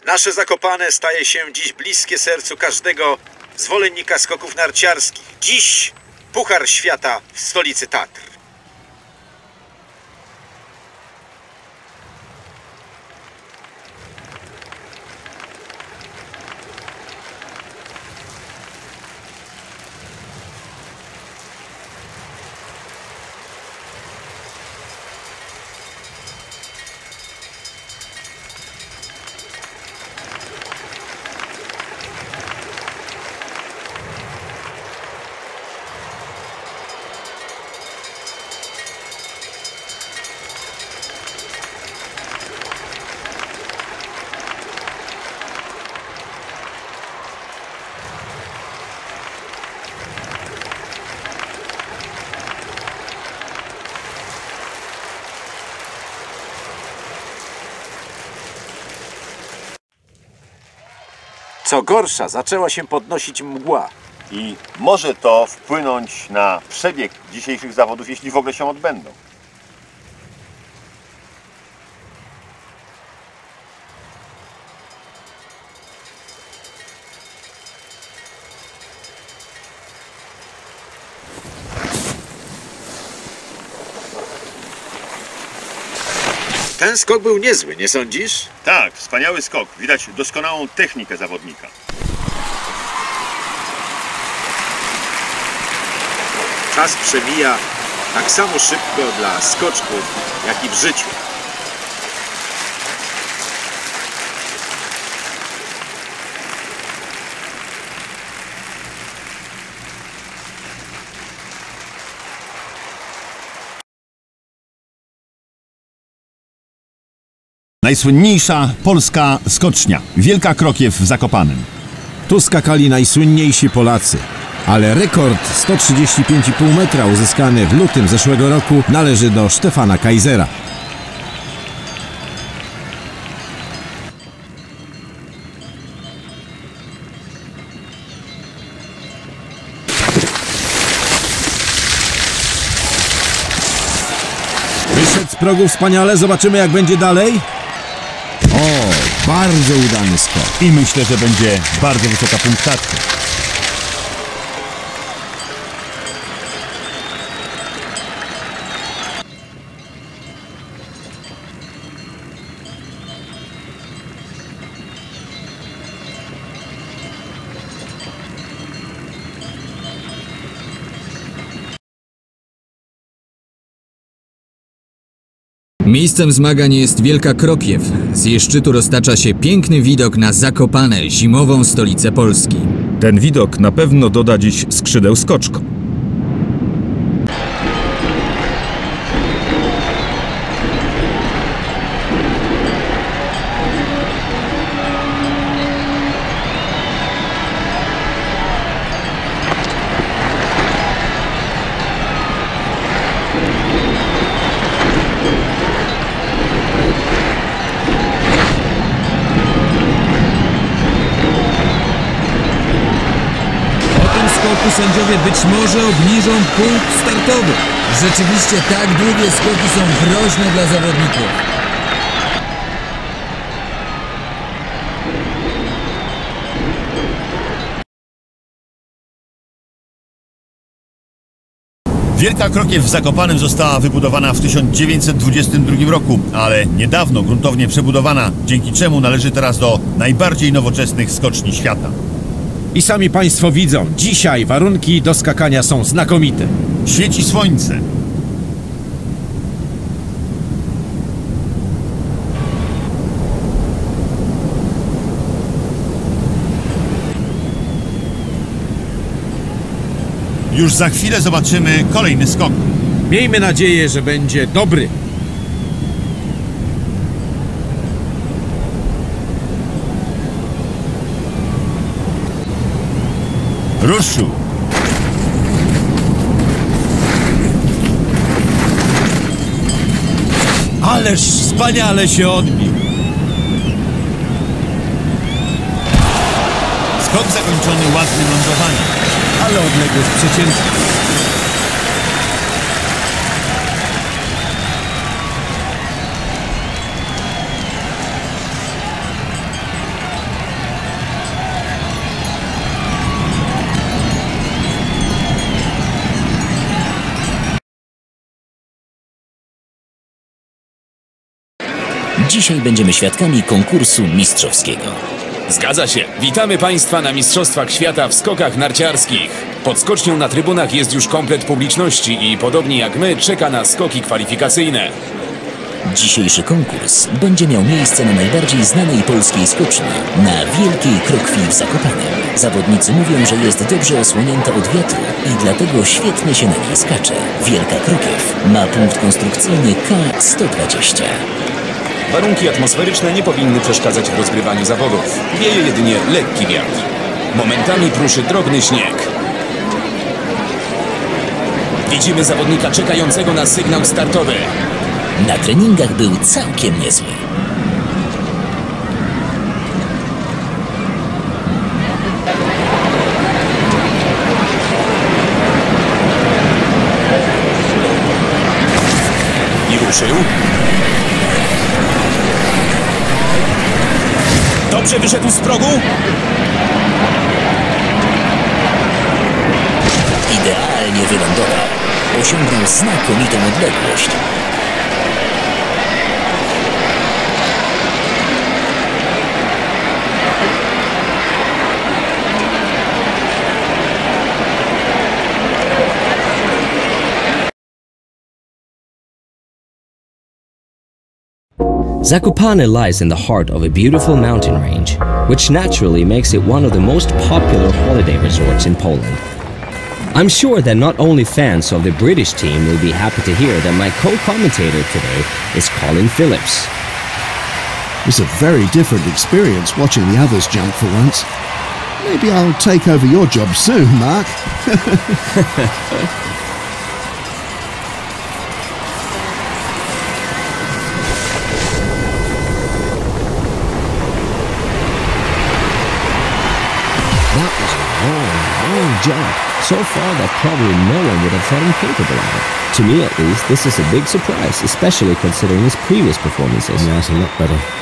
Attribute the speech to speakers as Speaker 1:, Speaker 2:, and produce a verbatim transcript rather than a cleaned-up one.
Speaker 1: Nasze Zakopane staje się dziś bliskie sercu każdego zwolennika skoków narciarskich. Dziś Puchar Świata w stolicy Tatr. Co gorsza, zaczęła się podnosić mgła.
Speaker 2: I może to wpłynąć na przebieg dzisiejszych zawodów, jeśli w ogóle się odbędą.
Speaker 1: Ten skok był niezły, nie sądzisz?
Speaker 2: Tak, wspaniały skok. Widać doskonałą technikę zawodnika.
Speaker 1: Czas przemija tak samo szybko dla skoczków, jak i w życiu.
Speaker 3: Najsłynniejsza polska skocznia. Wielka Krokiew w Zakopanem.
Speaker 4: Tu skakali najsłynniejsi Polacy. Ale rekord sto trzydzieści pięć i pół metra uzyskany w lutym zeszłego roku należy do Stefana Kaisera. Wyszedł z progu wspaniale, zobaczymy jak będzie dalej. O, bardzo udany skok.
Speaker 3: I myślę, że będzie bardzo wysoka punktacja.
Speaker 5: Miejscem zmagań jest Wielka Krokiew. Z jej szczytu roztacza się piękny widok na Zakopane, zimową stolicę Polski.
Speaker 3: Ten widok na pewno doda dziś skrzydeł skoczkom.
Speaker 5: Sędziowie być może obniżą punkt startowy. Rzeczywiście tak długie skoki są groźne dla zawodników.
Speaker 2: Wielka Krokiew w Zakopanem została wybudowana w tysiąc dziewięćset dwudziestym drugim roku, ale niedawno gruntownie przebudowana, dzięki czemu należy teraz do najbardziej nowoczesnych skoczni świata.
Speaker 4: I sami Państwo widzą, dzisiaj warunki do skakania są znakomite.
Speaker 2: Świeci słońce. Już za chwilę zobaczymy kolejny skok.
Speaker 4: Miejmy nadzieję, że będzie dobry.
Speaker 2: Ruszył.
Speaker 4: Ależ wspaniale się odbił.
Speaker 2: Skok zakończony ładnym lądowaniem.
Speaker 4: Ale odległość przeciętna.
Speaker 6: Dzisiaj będziemy świadkami konkursu mistrzowskiego.
Speaker 7: Zgadza się. Witamy Państwa na Mistrzostwach Świata w skokach narciarskich. Pod skocznią na trybunach jest już komplet publiczności i podobnie jak my czeka na skoki kwalifikacyjne.
Speaker 6: Dzisiejszy konkurs będzie miał miejsce na najbardziej znanej polskiej skoczni, na Wielkiej Krokwi w Zakopanem. Zawodnicy mówią, że jest dobrze osłonięta od wiatru i dlatego świetnie się na niej skacze. Wielka Krokiew ma punkt konstrukcyjny K sto dwadzieścia.
Speaker 7: Warunki atmosferyczne nie powinny przeszkadzać w rozgrywaniu zawodów. Wieje jedynie lekki wiatr. Momentami pruszy drobny śnieg. Widzimy zawodnika czekającego na sygnał startowy.
Speaker 6: Na treningach był całkiem niezły.
Speaker 7: I ruszył. Dobrze wyszedł z progu.
Speaker 6: Idealnie wylądował. Osiągnął znakomitą odległość.
Speaker 8: Zakopane lies in the heart of a beautiful mountain range, which naturally makes it one of the most popular holiday resorts in Poland. I'm sure that not only fans of the British team will be happy to hear that my co-commentator today is Colin Phillips.
Speaker 9: It's a very different experience watching the others jump for once. Maybe I'll take over your job soon, Mark.
Speaker 8: That was a long, long jump. So far that probably no one would have thought him capable of it. To me at least, this is a big surprise, especially considering his previous performances.
Speaker 4: Yeah, it's a lot better.